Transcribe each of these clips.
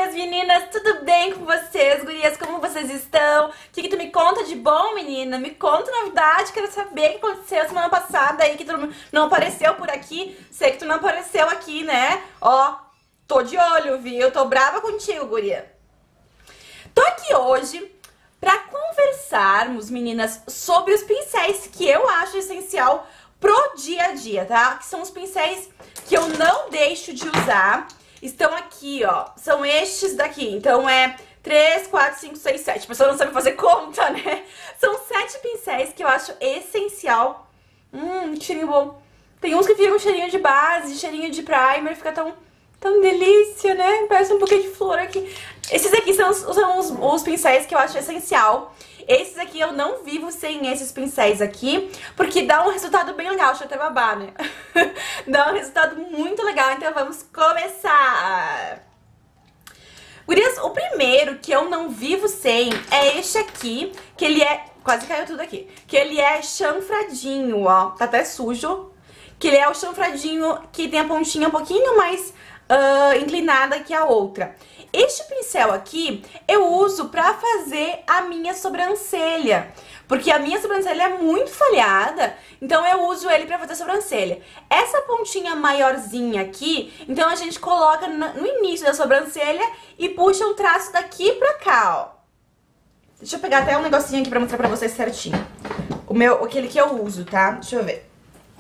minhas meninas, tudo bem com vocês, gurias? Como vocês estão? O que tu me conta de bom, menina? Me conta novidade, quero saber o que aconteceu semana passada aí, que tu não apareceu por aqui. Sei que tu não apareceu aqui, né? Ó, tô de olho, viu? Tô brava contigo, guria. Tô aqui hoje pra conversarmos, meninas, sobre os pincéis que eu acho essencial pro dia a dia, tá? Que são os pincéis que eu não deixo de usar. Estão aqui, ó, são estes daqui, então é 3, 4, 5, 6, 7, a pessoa não sabe fazer conta, né? São 7 pincéis que eu acho essencial. Que cheirinho bom. Tem uns que ficam cheirinho de base, cheirinho de primer, fica tão delícia, né? Parece um buquê de flor aqui. Esses aqui são os pincéis que eu acho essencial. Esses aqui eu não vivo sem esses pincéis aqui, porque dá um resultado bem legal. Deixa eu até babar, né? Dá um resultado muito legal, então vamos começar! Gurias, o primeiro que eu não vivo sem é este aqui, que ele é... Quase caiu tudo aqui. Que ele é chanfradinho, ó. Tá até sujo. Que ele é o chanfradinho que tem a pontinha um pouquinho mais inclinada que a outra. Este pincel aqui eu uso pra fazer a minha sobrancelha, porque a minha sobrancelha é muito falhada, então eu uso ele pra fazer a sobrancelha. Essa pontinha maiorzinha aqui, então a gente coloca no início da sobrancelha e puxa um traço daqui pra cá, ó. Deixa eu pegar até um negocinho aqui pra mostrar pra vocês certinho. Aquele que eu uso, tá? Deixa eu ver.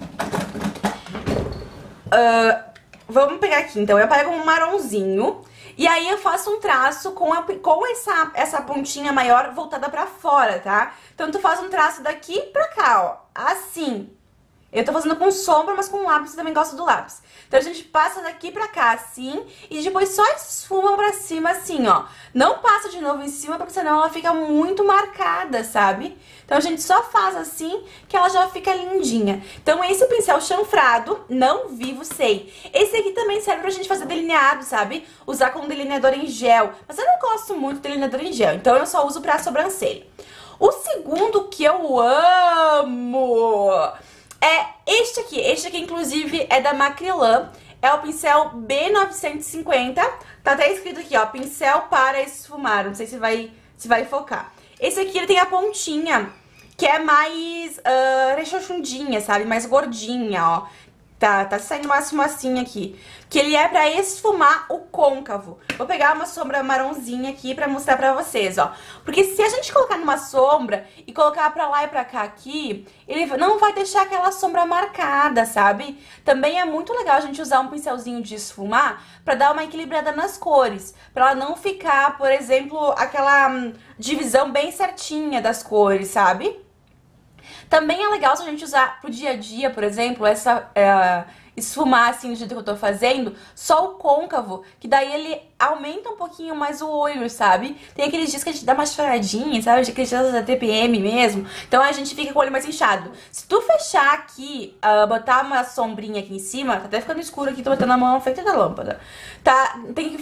Vamos pegar aqui, então. Eu pego um marronzinho e aí eu faço um traço com essa pontinha maior voltada pra fora, tá? Então tu faz um traço daqui pra cá, ó. Assim. Eu tô fazendo com sombra, mas com lápis, eu também gosto do lápis. Então a gente passa daqui pra cá, assim, e depois só esfuma pra cima, assim, ó. Não passa de novo em cima, porque senão ela fica muito marcada, sabe? Então a gente só faz assim, que ela já fica lindinha. Então esse pincel chanfrado, não vivo sem. Esse aqui também serve pra gente fazer delineado, sabe? Usar como delineador em gel. Mas eu não gosto muito de delineador em gel, então eu só uso pra sobrancelha. O segundo que eu amo... é este aqui, inclusive é da Macrylan, é o pincel B950, tá até escrito aqui, ó, pincel para esfumar, não sei se vai focar. Esse aqui ele tem a pontinha, que é mais rechonchudinha, sabe, mais gordinha, ó. Tá saindo uma fumacinha aqui. Que ele é pra esfumar o côncavo. Vou pegar uma sombra marronzinha aqui pra mostrar pra vocês, ó. Porque se a gente colocar numa sombra e colocar pra lá e pra cá aqui, ele não vai deixar aquela sombra marcada, sabe? Também é muito legal a gente usar um pincelzinho de esfumar pra dar uma equilibrada nas cores. Pra ela não ficar, por exemplo, aquela divisão bem certinha das cores, sabe? Também é legal se a gente usar pro dia a dia, por exemplo, esfumar assim do jeito que eu tô fazendo, só o côncavo, que daí ele aumenta um pouquinho mais o olho, sabe? Tem aqueles dias que a gente dá uma choradinha, sabe? Aqueles dias da TPM mesmo, então a gente fica com o olho mais inchado. Se tu fechar aqui, botar uma sombrinha aqui em cima, tá até ficando escuro aqui, tô botando a mão na frente da lâmpada, tá?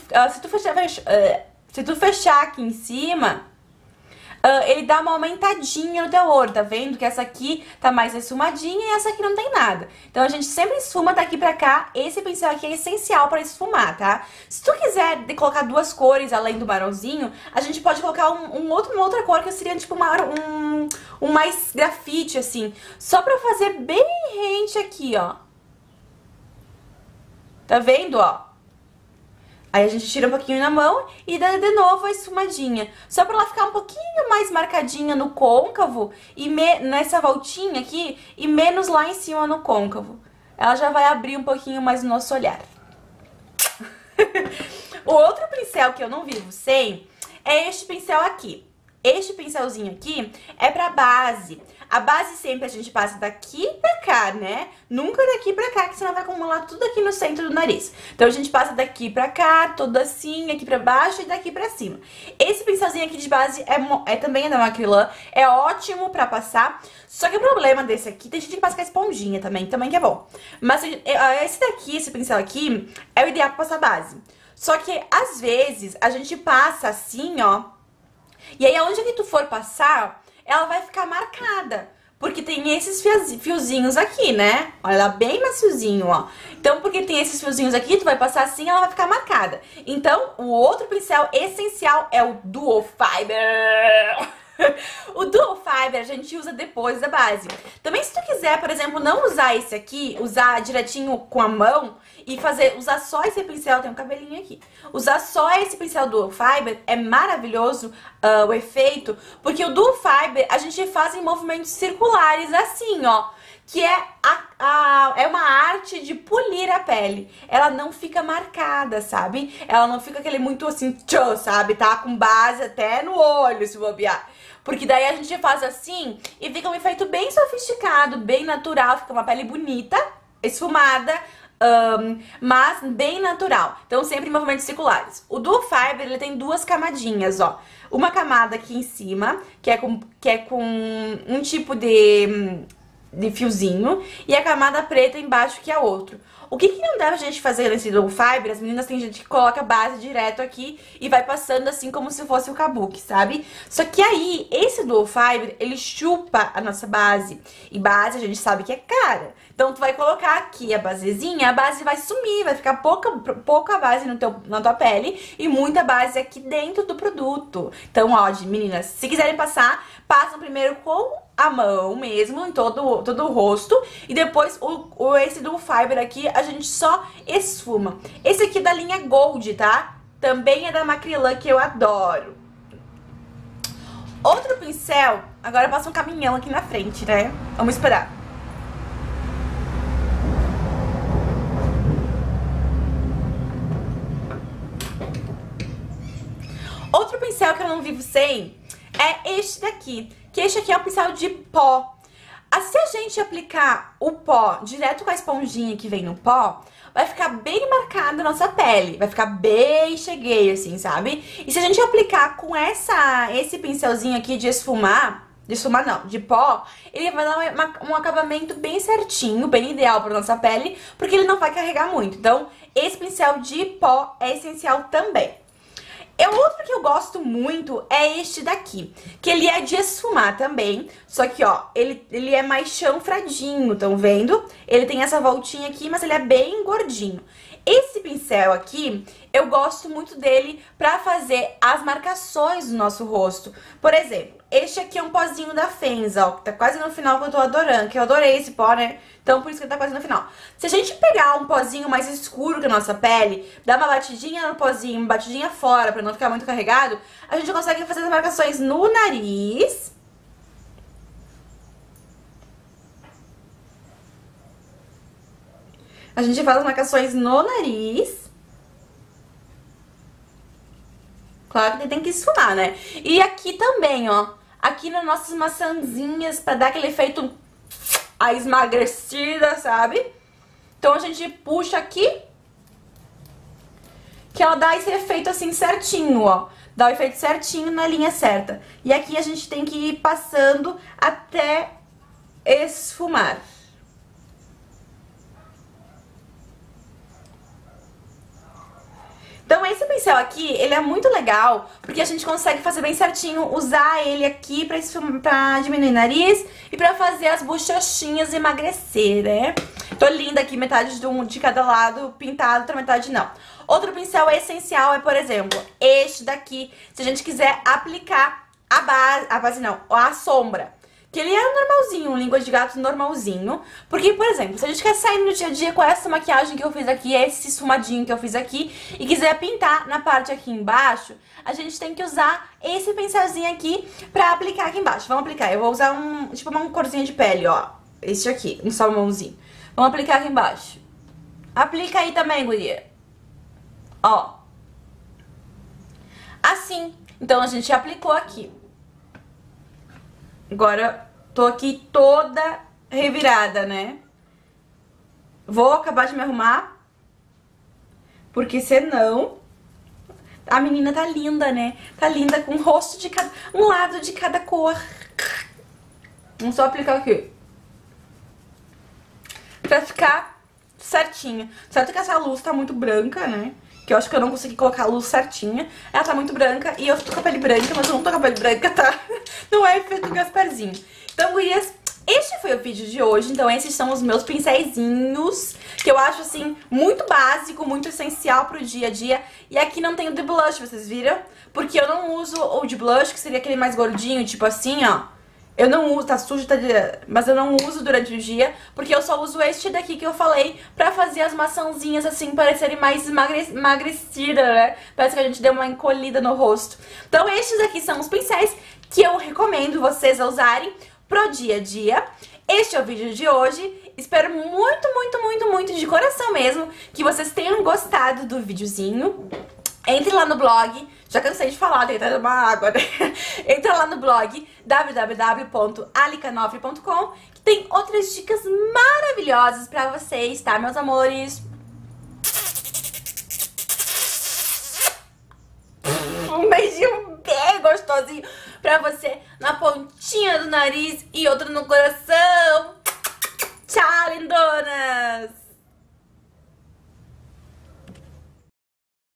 Se tu fechar aqui em cima... ele dá uma aumentadinha no teu olho, tá vendo? Que essa aqui tá mais esfumadinha e essa aqui não tem nada. Então a gente sempre esfuma daqui pra cá. Esse pincel aqui é essencial pra esfumar, tá? Se tu quiser colocar duas cores além do marronzinho, a gente pode colocar uma outra cor que seria tipo um mais grafite, assim. Só pra fazer bem rente aqui, ó. Tá vendo, ó? Aí a gente tira um pouquinho na mão e dá de novo a esfumadinha. Só pra ela ficar um pouquinho mais marcadinha no côncavo e nessa voltinha aqui e menos lá em cima no côncavo. Ela já vai abrir um pouquinho mais o nosso olhar. O outro pincel que eu não vivo sem é este pincel aqui. Este pincelzinho aqui é pra base. A base sempre a gente passa daqui pra cá, né? Nunca daqui pra cá, que senão vai acumular tudo aqui no centro do nariz. Então a gente passa daqui pra cá, todo assim, aqui pra baixo e daqui pra cima. Esse pincelzinho aqui de base também da Macrylan, é ótimo pra passar. Só que o problema desse aqui, tem gente que passa com a esponjinha também que é bom. Mas esse pincel aqui, é o ideal pra passar base. Só que às vezes a gente passa assim, ó. E aí, aonde que tu for passar, ela vai ficar marcada. Porque tem esses fiozinhos aqui, né? Olha lá, bem maciozinho, ó. Então, porque tem esses fiozinhos aqui, tu vai passar assim, ela vai ficar marcada. Então, o outro pincel essencial é o Duo Fiber. O Duo Fiber a gente usa depois da base. Também se tu quiser, por exemplo, não usar esse aqui, usar direitinho com a mão e usar só esse pincel, tem um cabelinho aqui. Usar só esse pincel Duo Fiber é maravilhoso o efeito, porque o Duo Fiber a gente faz em movimentos circulares assim, ó. Que é, é uma arte de polir a pele. Ela não fica marcada, sabe? Ela não fica aquele muito assim, tchô, sabe? Tá com base até no olho, se bobear. Porque daí a gente faz assim e fica um efeito bem sofisticado, bem natural. Fica uma pele bonita, esfumada, mas bem natural. Então sempre em movimentos circulares. O Duo Fiber, ele tem duas camadinhas, ó. Uma camada aqui em cima, que é com um tipo de fiozinho, e a camada preta embaixo, que é outro. O que não deve a gente fazer nesse Duo Fiber? As meninas, tem gente que coloca a base direto aqui e vai passando assim como se fosse o kabuki, sabe? Só que aí, esse Duo Fiber, ele chupa a nossa base. E base a gente sabe que é cara. Então tu vai colocar aqui a basezinha, a base vai sumir, vai ficar pouca base na tua pele e muita base aqui dentro do produto. Então, ó, meninas, se quiserem passar, passam primeiro com a mão mesmo, em todo o rosto. E depois esse Duo Fiber aqui, a gente só esfuma. Esse aqui é da linha Gold, tá? Também é da Macrylan, que eu adoro. Outro pincel, agora passa um caminhão aqui na frente, né? Vamos esperar. Outro pincel que eu não vivo sem é este daqui, que este aqui é o pincel de pó. Se a gente aplicar o pó direto com a esponjinha que vem no pó, vai ficar bem marcada a nossa pele, vai ficar bem cheguei assim, sabe? E se a gente aplicar com esse pincelzinho aqui de esfumar, de pó, ele vai dar um acabamento bem certinho, bem ideal para nossa pele, porque ele não vai carregar muito. Então, esse pincel de pó é essencial também. Outro que eu gosto muito é este daqui, que ele é de esfumar também, só que, ó, ele é mais chanfradinho, tão vendo? Ele tem essa voltinha aqui, mas ele é bem gordinho. Esse pincel aqui, eu gosto muito dele pra fazer as marcações do nosso rosto. Por exemplo, este aqui é um pozinho da Fenza, ó, que tá quase no final, que eu tô adorando, que eu adorei esse pó, né? Então, por isso que ele tá quase no final. Se a gente pegar um pozinho mais escuro que a nossa pele, dar uma batidinha no pozinho, uma batidinha fora, pra não ficar muito carregado, a gente consegue fazer as marcações no nariz. A gente faz as marcações no nariz. Claro que tem que esfumar, né? E aqui também, ó. Aqui nas nossas maçãzinhas, pra dar aquele efeito a esmagrecida, sabe? Então a gente puxa aqui, que ela dá esse efeito assim certinho, ó. Dá o efeito certinho na linha certa. E aqui a gente tem que ir passando até esfumar. Então esse pincel aqui, ele é muito legal, porque a gente consegue fazer bem certinho, usar ele aqui pra diminuir o nariz e pra fazer as bochechinhas emagrecer, né? Tô linda aqui, metade de cada lado pintado, outra metade não. Outro pincel essencial é, por exemplo, este daqui, se a gente quiser aplicar a sombra. Que ele é normalzinho, um língua de gato normalzinho. Porque, por exemplo, se a gente quer sair no dia a dia com essa maquiagem que eu fiz aqui, esse esfumadinho que eu fiz aqui, e quiser pintar na parte aqui embaixo, a gente tem que usar esse pincelzinho aqui pra aplicar aqui embaixo. Vamos aplicar, eu vou usar tipo uma corzinha de pele, ó. Esse aqui, um salmãozinho. Vamos aplicar aqui embaixo. Aplica aí também, guria. Ó. Assim. Então, a gente aplicou aqui. Agora, tô aqui toda revirada, né? Vou acabar de me arrumar, porque senão... A menina tá linda, né? Tá linda com um rosto de cada... um lado de cada cor. Vamos só aplicar aqui. Pra ficar certinho. Certo que essa luz tá muito branca, né? Que eu acho que eu não consegui colocar a luz certinha. Ela tá muito branca e eu tô com a pele branca, mas eu não tô com a pele branca, tá? Não é efeito Gasparzinho. Então, gurias, Este foi o vídeo de hoje, então esses são os meus pincéisinhos, que eu acho, assim, muito básico, muito essencial pro dia a dia. E aqui não tem o de blush, vocês viram? Porque eu não uso o de blush, que seria aquele mais gordinho, tipo assim, ó. Eu não uso, tá sujo, mas eu não uso durante o dia, porque eu só uso este daqui que eu falei pra fazer as maçãzinhas, assim, parecerem mais emagrecidas, né? Parece que a gente deu uma encolhida no rosto. Então estes aqui são os pincéis que eu recomendo vocês a usarem pro dia a dia. Este é o vídeo de hoje. Espero muito de coração mesmo que vocês tenham gostado do videozinho. Entre lá no blog, já cansei de falar, tem que tomar água, né? Entra lá no blog www.alicanofre.com, que tem outras dicas maravilhosas pra vocês, tá, meus amores? Um beijinho bem gostosinho pra você na pontinha do nariz e outro no coração. Tchau, lindonas!